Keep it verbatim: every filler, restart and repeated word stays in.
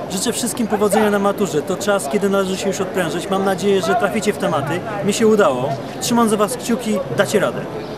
Życzę wszystkim powodzenia na maturze. To czas, kiedy należy się już odprężyć. Mam nadzieję, że traficie w tematy. Mi się udało. Trzymam za Was kciuki, dacie radę.